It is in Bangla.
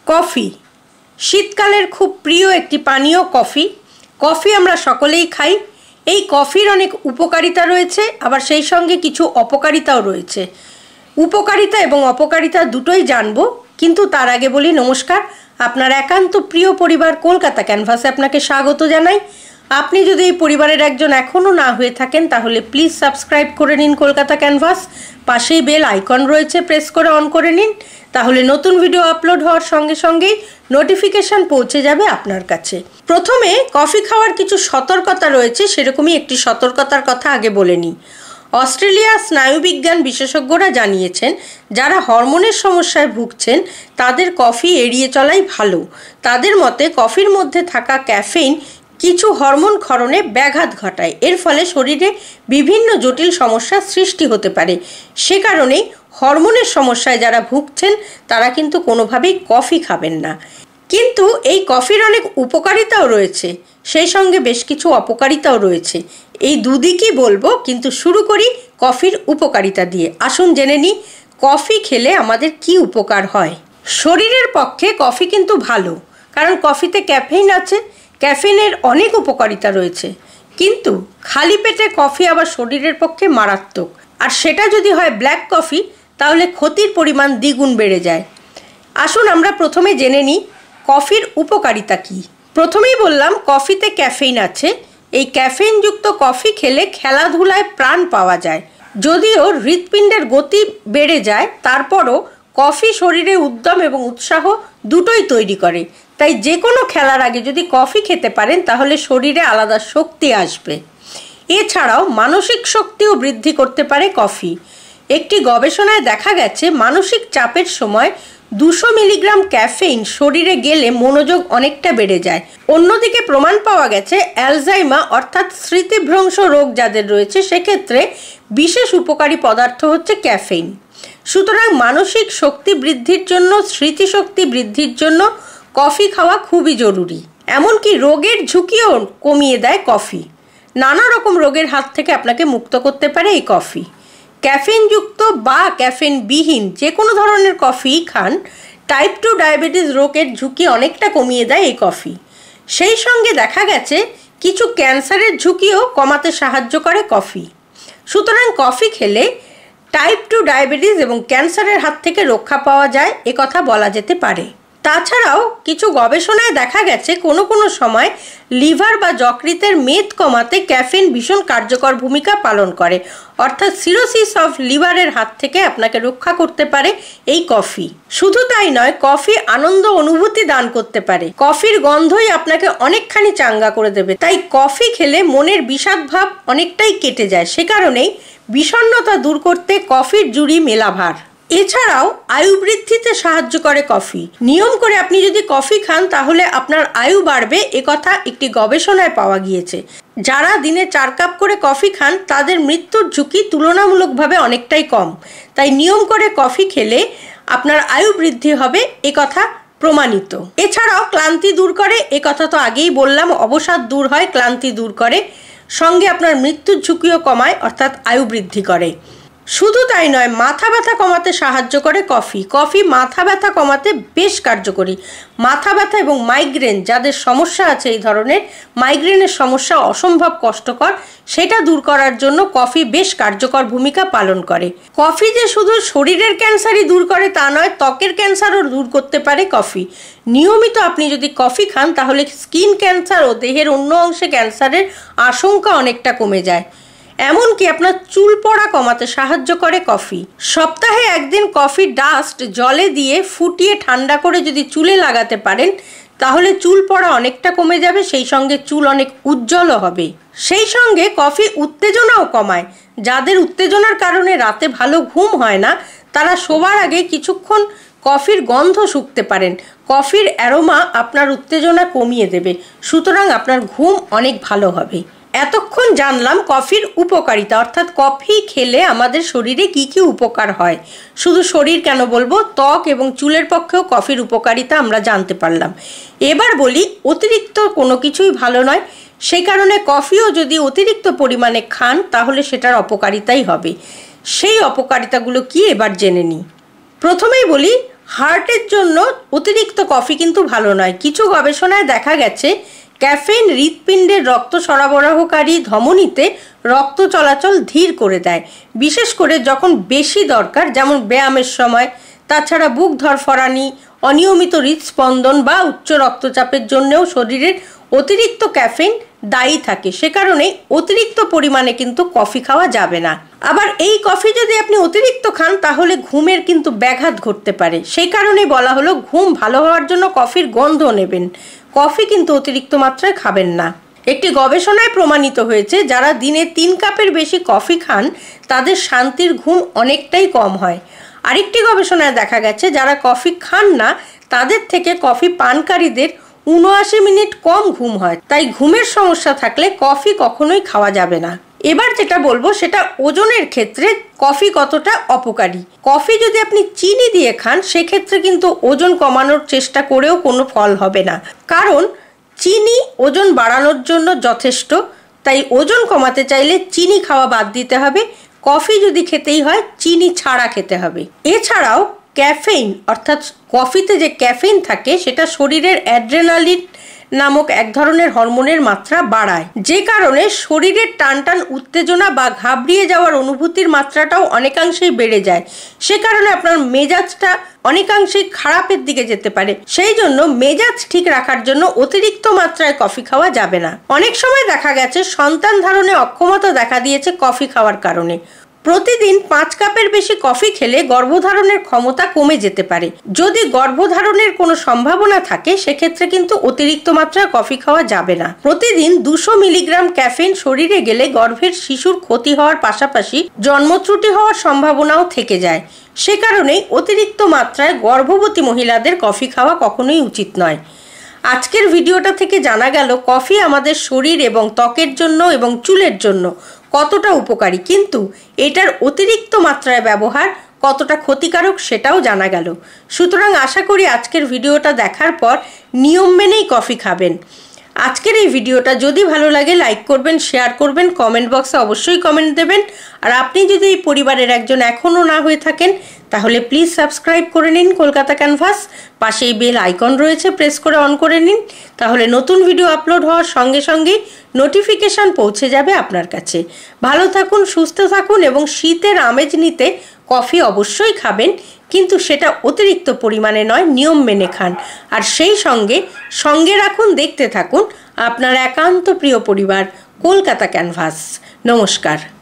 কফি শীতকালের খুব প্রিয় একটি পানীয়। কফি আমরা সকলেই খাই। এই কফির অনেক উপকারিতা রয়েছে, আবার সেই সঙ্গে কিছু অপকারিতাও রয়েছে। উপকারিতা এবং অপকারিতা দুটোই জানবো, কিন্তু তার আগে বলি নমস্কার। আপনার একান্ত প্রিয় পরিবার কলকাতা ক্যানভাসে আপনাকে স্বাগত জানাই। আপনি যদি এই পরিবারের একজন এখনও না হয়ে থাকেন তাহলে প্লিজ সাবস্ক্রাইব করে নিন কলকাতা ক্যানভাস। পাশেই বেল আইকন রয়েছে, প্রেস করে অন করে নিন, তাহলে নতুন ভিডিও আপলোড হওয়ার সঙ্গে সঙ্গেই নোটিফিকেশান পৌঁছে যাবে আপনার কাছে। প্রথমে কফি খাওয়ার কিছু সতর্কতা রয়েছে, সেরকমই একটি সতর্কতার কথা আগে বলে নিই। অস্ট্রেলিয়ার স্নায়ুবিজ্ঞান বিশেষজ্ঞরা জানিয়েছেন, যারা হরমোনের সমস্যায় ভুগছেন তাদের কফি এড়িয়ে চলাই ভালো। তাদের মতে কফির মধ্যে থাকা ক্যাফেইন কিছু হরমোন ক্ষরণে ব্যাঘাত ঘটায়, এর ফলে শরীরে বিভিন্ন জটিল সমস্যার সৃষ্টি হতে পারে। সে কারণেই হরমোনের সমস্যায় যারা ভুগছেন তারা কিন্তু কোনোভাবেই কফি খাবেন না। কিন্তু এই কফির অনেক উপকারিতাও রয়েছে, সেই সঙ্গে বেশ কিছু অপকারিতাও রয়েছে। এই দুদিকই বলবো, কিন্তু শুরু করি কফির উপকারিতা দিয়ে। আসুন জেনে নিই কফি খেলে আমাদের কি উপকার হয়। শরীরের পক্ষে কফি কিন্তু ভালো, কারণ কফিতে ক্যাফেইন আছে। ক্যাফেইনের অনেক উপকারিতা রয়েছে, কিন্তু খালি পেটে কফি আবার শরীরের পক্ষে মারাত্মক। আর সেটা যদি হয় ব্ল্যাক কফি, তাহলে ক্ষতির পরিমাণ দ্বিগুণ বেড়ে যায়। আসুন আমরা প্রথমে জেনে নিই কফির উপকারিতা কী। প্রথমেই বললাম কফিতে ক্যাফেইন আছে। এই ক্যাফেইনযুক্ত কফি খেলে খেলাধুলায় প্রাণ পাওয়া যায়। যদিও হৃৎপিণ্ডের গতি বেড়ে যায়, তারপরও কফি শরীরে উদ্যম এবং উৎসাহ দুটোই তৈরি করে। তাই যে কোনো খেলার আগে যদি কফি খেতে পারেন তাহলে শরীরে আলাদা শক্তি আসবে। এছাড়াও মানসিক শক্তিও বৃদ্ধি করতে পারে কফি। একটি গবেষণায় দেখা গেছে মানসিক চাপের সময় 200 মিলিগ্রাম ক্যাফেইন শরীরে গেলে মনোযোগ অনেকটা বেড়ে যায়। অন্যদিকে প্রমাণ পাওয়া গেছে অ্যালজাইমার অর্থাৎ স্মৃতিভ্রংশ রোগ যাদের রয়েছে সেক্ষেত্রে বিশেষ উপকারী পদার্থ হচ্ছে ক্যাফেইন। সুতরাং মানসিক শক্তি বৃদ্ধির জন্য, স্মৃতিশক্তি বৃদ্ধির জন্য কফি খাওয়া খুবই জরুরি। এমনকি রোগের ঝুঁকিও কমিয়ে দেয় কফি। নানা রকম রোগের হাত থেকে আপনাকে মুক্ত করতে পারে এই কফি। ক্যাফেইনযুক্ত বা ক্যাফেইনবিহীন যে কোনো ধরনের কফি খান, টাইপ 2 ডায়াবেটিস রোগের ঝুঁকি অনেকটা কমিয়ে দেয় এই কফি। সেই সঙ্গে দেখা গেছে কিছু ক্যান্সারের ঝুঁকিও কমাতে সাহায্য করে কফি। সুতরাং কফি খেলে টাইপ 2 ডায়াবেটিস এবং ক্যান্সারের হাত থেকে রক্ষা পাওয়া যায়, এ কথা বলা যেতে পারে। তাছাড়াও কিছু গবেষণায় দেখা গেছে কোনো কোনো সময় লিভার বা যকৃতের মেদ কমাতে ক্যাফেইন ভীষণ কার্যকর ভূমিকা পালন করে। অর্থাৎ সিরোসিস অফ লিভারের হাত থেকে আপনাকে রক্ষা করতে পারে এই কফি। শুধু তাই নয়, কফি আনন্দ অনুভূতি দান করতে পারে। কফির গন্ধই আপনাকে অনেকখানি চাঙ্গা করে দেবে। তাই কফি খেলে মনের বিষাদ ভাব অনেকটাই কেটে যায়। সে কারণেই বিষণ্ণতা দূর করতে কফির জুড়ি মেলাভার। এছাড়াও আয়ু বৃদ্ধিতে সাহায্য করে কফি। নিয়ম করে আপনি যদি কফি খান তাহলে আপনার আয়ু বাড়বে, একথা একটি গবেষণায় পাওয়া গিয়েছে। যারা দিনে 4 কাপ করে কফি খান তাদের মৃত্যুর ঝুঁকি তুলনামূলকভাবে অনেকটাই কম। তাই নিয়ম করে কফি খেলে আপনার আয়ু বৃদ্ধি হবে, একথা প্রমাণিত। এছাড়াও ক্লান্তি দূর করে, একথা তো আগেই বললাম। অবসাদ দূর হয়, ক্লান্তি দূর করে, সঙ্গে আপনার মৃত্যুর ঝুঁকিও কমায়, অর্থাৎ আয়ু বৃদ্ধি করে। শুধু তাই নয়, মাথা ব্যথা কমাতে সাহায্য করে কফি। কফি মাথা ব্যথা কমাতে বেশ কার্যকরী। মাথা ব্যথা এবং মাইগ্রেন যাদের সমস্যা আছে, এই ধরনের মাইগ্রেনের সমস্যা অসম্ভব কষ্টকর, সেটা দূর করার জন্য কফি বেশ কার্যকর ভূমিকা পালন করে। কফি যে শুধু শরীরের ক্যান্সারই দূর করে তা নয়, ত্বকের ক্যান্সারও দূর করতে পারে কফি। নিয়মিত আপনি যদি কফি খান তাহলে স্কিন ক্যান্সার ও দেহের অন্য অংশে ক্যান্সারের আশঙ্কা অনেকটা কমে যায়। এমনকি আপনার চুল পড়া কমাতে সাহায্য করে কফি। সপ্তাহে একদিন কফি ডাস্ট জলে দিয়ে ফুটিয়ে ঠান্ডা করে যদি চুলে লাগাতে পারেন তাহলে চুল পড়া অনেকটা কমে যাবে, সেই সঙ্গে চুল অনেক উজ্জ্বলও হবে। সেই সঙ্গে কফি উত্তেজনাও কমায়। যাদের উত্তেজনার কারণে রাতে ভালো ঘুম হয় না তারা শোবার আগে কিছুক্ষণ কফির গন্ধ শুঁকতে পারেন। কফির অ্যারোমা আপনার উত্তেজনা কমিয়ে দেবে, সুতরাং আপনার ঘুম অনেক ভালো হবে। এতক্ষণ জানলাম কফির উপকারিতা, অর্থাৎ কফি খেলে আমাদের শরীরে কি কি উপকার হয়। শুধু শরীর কেন বলবো, ত্বক এবং চুলের পক্ষেও কফির উপকারিতা আমরা জানতে পারলাম। এবার বলি অতিরিক্ত কোনো কিছুই ভালো নয়, সেই কারণে কফিও যদি অতিরিক্ত পরিমাণে খান তাহলে সেটার অপকারিতাই হবে। সেই অপকারিতাগুলো কি এবার জেনে নিই। প্রথমেই বলি হার্টের জন্য অতিরিক্ত কফি কিন্তু ভালো নয়। কিছু গবেষণায় দেখা গেছে ক্যাফেইন হৃৎপিণ্ডের রক্ত সরবরাহকারী ধমনীতে রক্ত চলাচল ধীর করে দেয়, বিশেষ করে যখন বেশি দরকার, যেমন ব্যায়ামের সময়। তাছাড়া বুক ধরফরানি, অনিয়মিত হৃদস্পন্দন বা উচ্চ রক্তচাপের জন্যও শরীরের অতিরিক্ত ক্যাফেইন দায়ী থাকে। সে কারণে অতিরিক্ত পরিমাণে কিন্তু কফি খাওয়া যাবে না। আবার এই কফি যদি আপনি অতিরিক্ত খান তাহলে ঘুমের কিন্তু ব্যাঘাত ঘটতে পারে। সেই কারণেই বলা হলো ঘুম ভালো হওয়ার জন্য কফির গন্ধ নেবেন, কফি কিন্তু অতিরিক্ত মাত্রায় খাবেন না। একটি গবেষণায় প্রমাণিত হয়েছে যারা দিনে 3 কাপের বেশি কফি খান তাদের শান্তির ঘুম অনেকটাই কম হয়। আরেকটি গবেষণায় দেখা গেছে যারা কফি খান না তাদের থেকে কফি পানকারীদের 79 মিনিট কম ঘুম হয়। তাই ঘুমের সমস্যা থাকলে কফি কখনোই খাওয়া যাবে না। এবার যেটা বলবো সেটা ওজনের ক্ষেত্রে কফি কতটা অপকারী। কফি যদি আপনি চিনি দিয়ে খান সেক্ষেত্রে কিন্তু ওজন কমানোর চেষ্টা করেও কোনো ফল হবে না, কারণ চিনি ওজন বাড়ানোর জন্য যথেষ্ট। তাই ওজন কমাতে চাইলে চিনি খাওয়া বাদ দিতে হবে। কফি যদি খেতেই হয় চিনি ছাড়া খেতে হবে। এছাড়াও ক্যাফেইন, অর্থাৎ কফিতে যে ক্যাফেইন থাকে সেটা শরীরের অ্যাড্রেনালিন নামক এক ধরনের হরমোনের মাত্রা বাড়ায়, যে কারণে শরীরের টানটান উত্তেজনা বা ঘাবড়িয়ে যাওয়ার অনুভূতির মাত্রাটাও অনেকাংশেই বেড়ে যায়। সে কারণে আপনার মেজাজটা অনেকাংশেই খারাপের দিকে যেতে পারে। সেই জন্য মেজাজ ঠিক রাখার জন্য অতিরিক্ত মাত্রায় কফি খাওয়া যাবে না। অনেক সময় দেখা গেছে সন্তান ধারণে অক্ষমতা দেখা দিয়েছে কফি খাওয়ার কারণে। প্রতিদিন 5 কাপের বেশি কফি খেলে গর্ভধারণের ক্ষমতা কমে যেতে পারে। যদি গর্ভধারণের কোনো সম্ভাবনা থাকে সেক্ষেত্রে কিন্তু অতিরিক্ত মাত্রায় কফি খাওয়া যাবে না। প্রতিদিন 200 মিলিগ্রাম ক্যাফেইন শরীরে গেলে গর্ভের শিশুর ক্ষতি হওয়ার পাশাপাশি জন্মত্রুটি হওয়ার সম্ভাবনাও থেকে যায়। সে কারণেই অতিরিক্ত মাত্রায় গর্ভবতী মহিলাদের কফি খাওয়া কখনোই উচিত নয়। আজকের ভিডিওটা থেকে জানা গেল কফি আমাদের শরীর এবং ত্বকের জন্য এবং চুলের জন্য কতটা উপকারী, কিন্তু এটার অতিরিক্ত মাত্রায় ব্যবহার কতটা ক্ষতিকারক সেটাও জানা গেল। সুতরাং আশা করি আজকের ভিডিওটা দেখার পর নিয়ম মেনেই কফি খাবেন। আজকের এই ভিডিওটা যদি ভালো লাগে লাইক করবেন, শেয়ার করবেন, কমেন্ট বক্সে অবশ্যই কমেন্ট দেবেন। আর আপনি যদি এই পরিবারের একজন এখনও না হয়ে থাকেন তাহলে প্লিজ সাবস্ক্রাইব করে নিন কলকাতা ক্যানভাস। পাশেই বেল আইকন রয়েছে, প্রেস করে অন করে নিন, তাহলে নতুন ভিডিও আপলোড হওয়ার সঙ্গে সঙ্গেই নোটিফিকেশান পৌঁছে যাবে আপনার কাছে। ভালো থাকুন, সুস্থ থাকুন এবং শীতের আমেজ নিতে কফি অবশ্যই খাবেন, কিন্তু সেটা অতিরিক্ত পরিমাণে নয়, নিয়ম মেনে খান। আর সেই সঙ্গে রাখুন, দেখতে থাকুন আপনার একান্ত প্রিয় পরিবার কলকাতা ক্যানভাস। নমস্কার।